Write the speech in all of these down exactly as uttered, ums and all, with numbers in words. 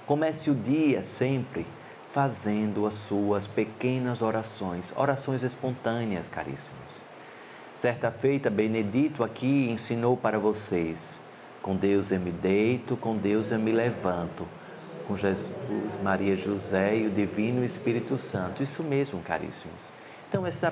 Comece o dia sempre fazendo as suas pequenas orações, orações espontâneas, caríssimos. Certa feita, Benedito aqui ensinou para vocês: com Deus eu me deito, com Deus eu me levanto, com Jesus, Maria, José e o Divino Espírito Santo. Isso mesmo, caríssimos. Então, essa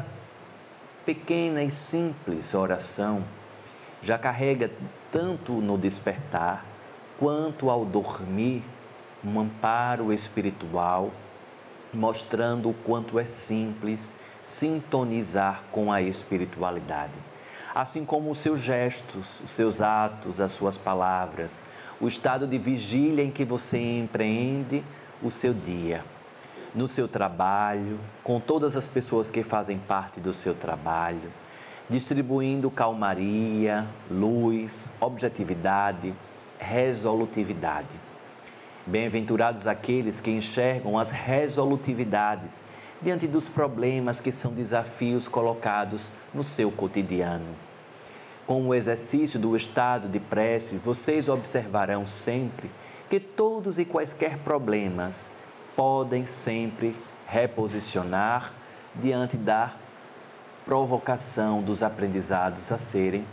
pequena e simples oração já carrega tanto no despertar quanto ao dormir um amparo espiritual, mostrando o quanto é simples sintonizar com a espiritualidade. Assim como os seus gestos, os seus atos, as suas palavras, o estado de vigília em que você empreende o seu dia, no seu trabalho, com todas as pessoas que fazem parte do seu trabalho, distribuindo calmaria, luz, objetividade, resolutividade. Bem-aventurados aqueles que enxergam as resolutividades diante dos problemas que são desafios colocados no seu cotidiano. Com o exercício do estado de prece, vocês observarão sempre que todos e quaisquer problemas podem sempre reposicionar diante da provocação dos aprendizados a serem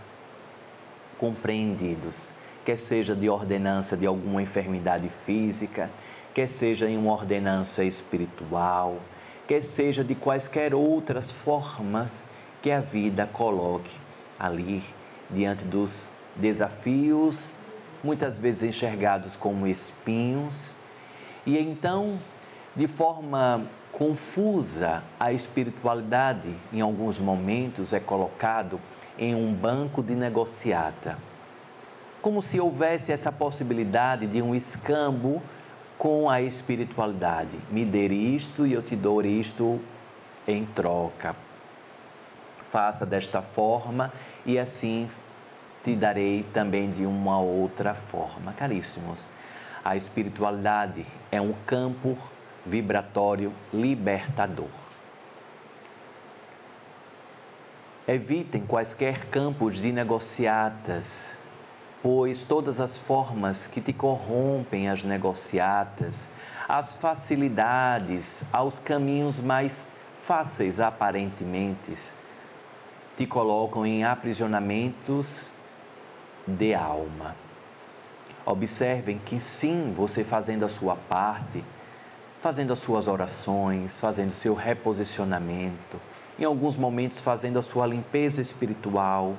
compreendidos, quer seja de ordenança de alguma enfermidade física, quer seja em uma ordenança espiritual, quer seja de quaisquer outras formas que a vida coloque ali diante dos desafios, muitas vezes enxergados como espinhos. E então, de forma confusa, a espiritualidade, em alguns momentos, é colocado em um banco de negociata, como se houvesse essa possibilidade de um escambo com a espiritualidade. Me dê isto e eu te dou isto em troca. Faça desta forma e assim te darei também de uma outra forma. Caríssimos, a espiritualidade é um campo vibratório libertador. Evitem quaisquer campos de negociatas, pois todas as formas que te corrompem as negociatas, as facilidades, aos caminhos mais fáceis aparentemente, te colocam em aprisionamentos de alma. Observem que sim, você fazendo a sua parte, fazendo as suas orações, fazendo o seu reposicionamento, em alguns momentos fazendo a sua limpeza espiritual,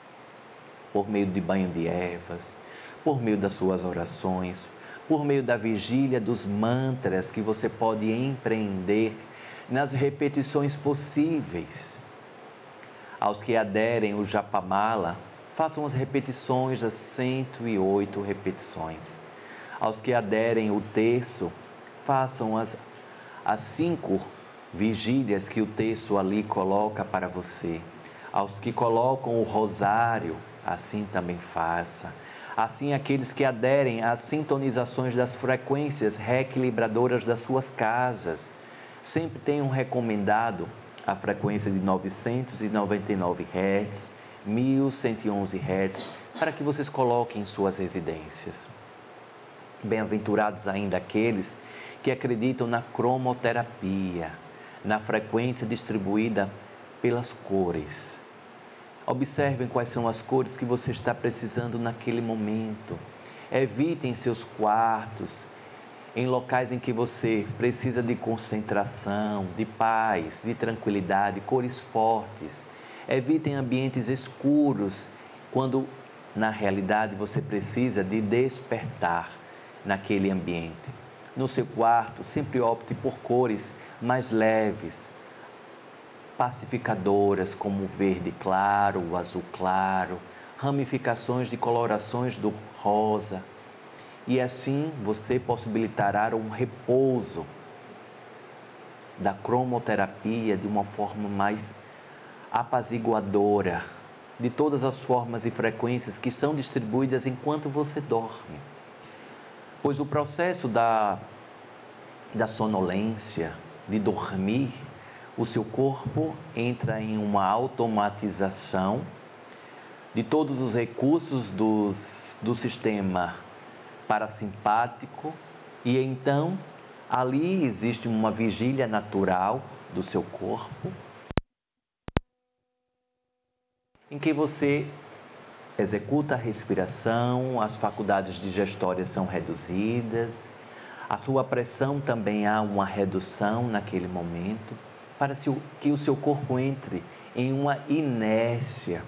por meio de banho de ervas, por meio das suas orações, por meio da vigília dos mantras que você pode empreender nas repetições possíveis. Aos que aderem o Japamala, façam as repetições das cento e oito repetições. Aos que aderem o terço, façam as, as cinco vigílias que o terço ali coloca para você. Aos que colocam o rosário, assim também faça. Assim, aqueles que aderem às sintonizações das frequências reequilibradoras das suas casas, sempre tenham recomendado a frequência de novecentos e noventa e nove hertz, mil cento e onze hertz, para que vocês coloquem em suas residências. Bem-aventurados ainda aqueles que acreditam na cromoterapia, na frequência distribuída pelas cores. Observem quais são as cores que você está precisando naquele momento. Evitem seus quartos, em locais em que você precisa de concentração, de paz, de tranquilidade, cores fortes. Evitem ambientes escuros, quando na realidade você precisa de despertar naquele ambiente. No seu quarto, sempre opte por cores mais leves, pacificadoras, como o verde claro, o azul claro, ramificações de colorações do rosa. E assim você possibilitará um repouso da cromoterapia de uma forma mais apaziguadora, de todas as formas e frequências que são distribuídas enquanto você dorme. Pois o processo da, da sonolência, de dormir, o seu corpo entra em uma automatização de todos os recursos dos, do sistema parasimpático, E então, ali existe uma vigília natural do seu corpo, em que você executa a respiração, as faculdades digestórias são reduzidas, a sua pressão também há uma redução naquele momento, para que o seu corpo entre em uma inércia,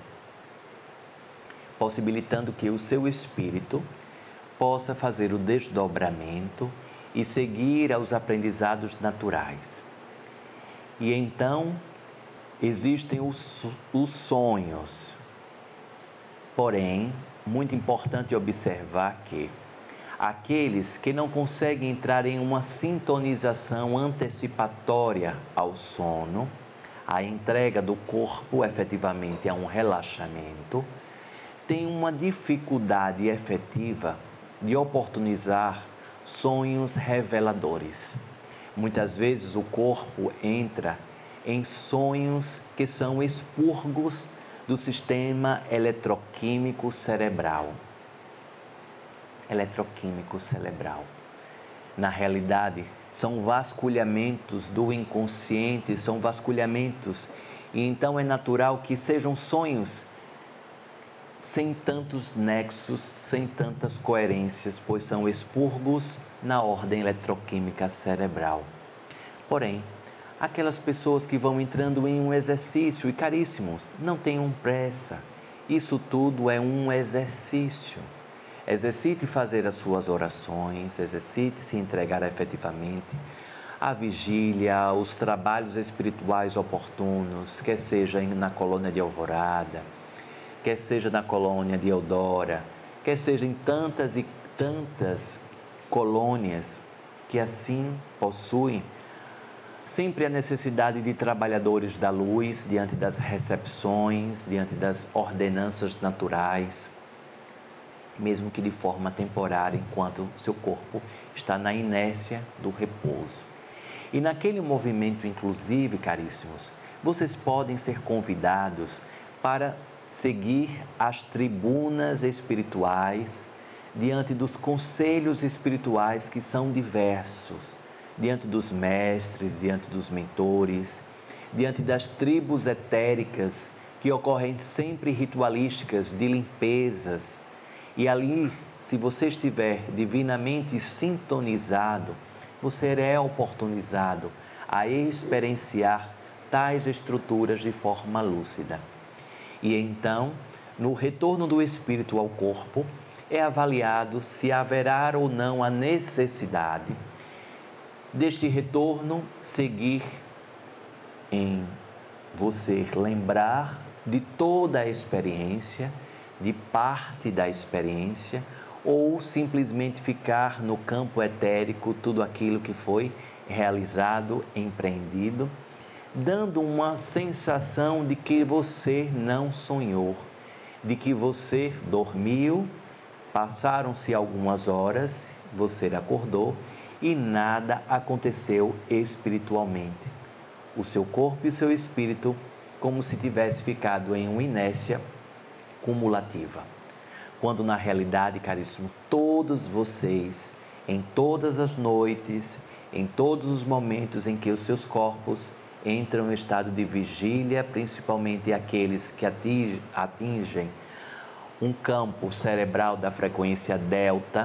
possibilitando que o seu espírito possa fazer o desdobramento e seguir aos aprendizados naturais. E então existem os, os sonhos. Porém, muito importante observar que aqueles que não conseguem entrar em uma sintonização antecipatória ao sono, a entrega do corpo efetivamente a um relaxamento, têm uma dificuldade efetiva de oportunizar sonhos reveladores. Muitas vezes o corpo entra em sonhos que são expurgos do sistema eletroquímico cerebral. Eletroquímico cerebral. Na realidade, são vasculhamentos do inconsciente, são vasculhamentos, e então é natural que sejam sonhos sem tantos nexos, sem tantas coerências, pois são expurgos na ordem eletroquímica cerebral. Porém, aquelas pessoas que vão entrando em um exercício, e caríssimos, não tenham pressa, isso tudo é um exercício. Exercite fazer as suas orações, exercite se entregar efetivamente à vigília, os trabalhos espirituais oportunos, quer seja na colônia de Alvorada, quer seja na colônia de Eudora, quer seja em tantas e tantas colônias que assim possuem sempre a necessidade de trabalhadores da luz diante das recepções, diante das ordenanças naturais, mesmo que de forma temporária, enquanto seu corpo está na inércia do repouso. E naquele movimento, inclusive, caríssimos, vocês podem ser convidados para seguir as tribunas espirituais diante dos conselhos espirituais que são diversos, diante dos mestres, diante dos mentores, diante das tribos etéricas que ocorrem sempre ritualísticas de limpezas. E ali, se você estiver divinamente sintonizado, você é oportunizado a experienciar tais estruturas de forma lúcida. E então, no retorno do espírito ao corpo, é avaliado se haverá ou não a necessidade deste retorno seguir em você lembrar de toda a experiência, de parte da experiência, ou simplesmente ficar no campo etérico tudo aquilo que foi realizado, empreendido, dando uma sensação de que você não sonhou, de que você dormiu, passaram-se algumas horas, você acordou e nada aconteceu espiritualmente. O seu corpo e o seu espírito como se tivesse ficado em uma inércia cumulativa. Quando na realidade, caríssimo, todos vocês, em todas as noites, em todos os momentos em que os seus corpos entram em estado de vigília, principalmente aqueles que atingem um campo cerebral da frequência delta,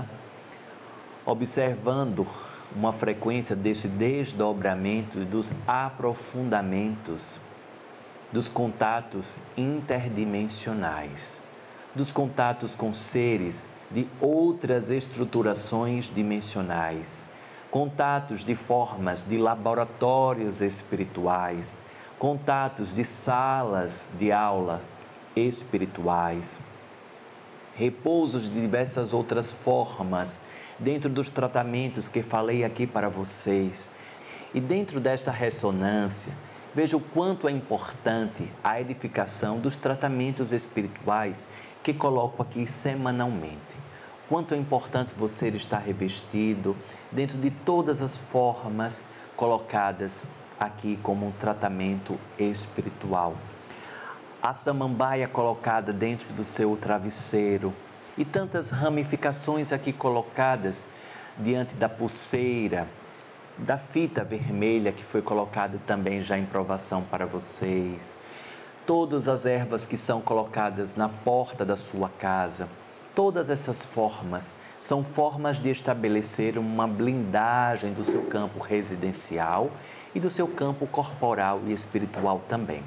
observando uma frequência desse desdobramento e dos aprofundamentos dos contatos interdimensionais, dos contatos com seres de outras estruturações dimensionais, contatos de formas de laboratórios espirituais, contatos de salas de aula espirituais, repousos de diversas outras formas dentro dos tratamentos que falei aqui para vocês. E dentro desta ressonância, veja o quanto é importante a edificação dos tratamentos espirituais que coloco aqui semanalmente. Quanto é importante você estar revestido dentro de todas as formas colocadas aqui como um tratamento espiritual. A samambaia colocada dentro do seu travesseiro e tantas ramificações aqui colocadas diante da pulseira, da fita vermelha que foi colocada também já em provação para vocês, todas as ervas que são colocadas na porta da sua casa, todas essas formas são formas de estabelecer uma blindagem do seu campo residencial e do seu campo corporal e espiritual também.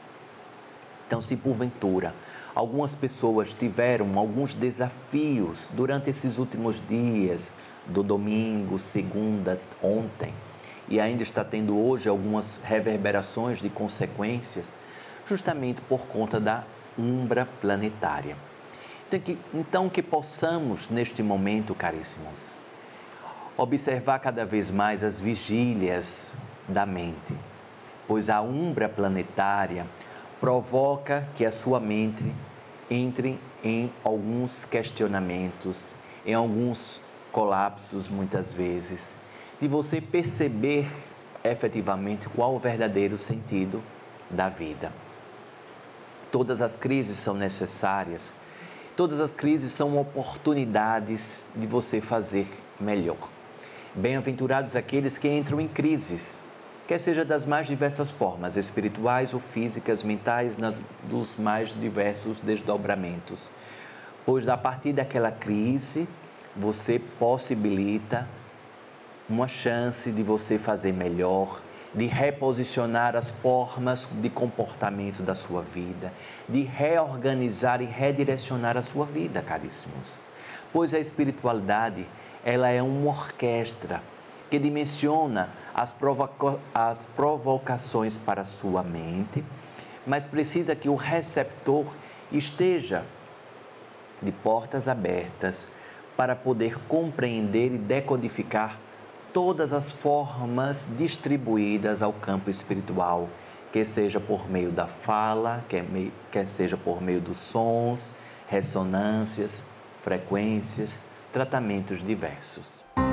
Então, se porventura algumas pessoas tiveram alguns desafios durante esses últimos dias, do domingo, segunda, ontem, e ainda está tendo hoje algumas reverberações de consequências, justamente por conta da umbra planetária. Então que, então que possamos, neste momento, caríssimos, observar cada vez mais as vigílias da mente, pois a umbra planetária provoca que a sua mente entre em alguns questionamentos, em alguns colapsos muitas vezes, de você perceber efetivamente qual o verdadeiro sentido da vida. Todas as crises são necessárias, todas as crises são oportunidades de você fazer melhor. Bem-aventurados aqueles que entram em crises, quer seja das mais diversas formas, espirituais ou físicas, mentais, nas, dos mais diversos desdobramentos, pois a partir daquela crise, você possibilita uma chance de você fazer melhor, de reposicionar as formas de comportamento da sua vida, de reorganizar e redirecionar a sua vida, caríssimos. Pois a espiritualidade, ela é uma orquestra que dimensiona as, provoca- as provocações para a sua mente, mas precisa que o receptor esteja de portas abertas, para poder compreender e decodificar todas as formas distribuídas ao campo espiritual, quer seja por meio da fala, quer, me, quer seja por meio dos sons, ressonâncias, frequências, tratamentos diversos.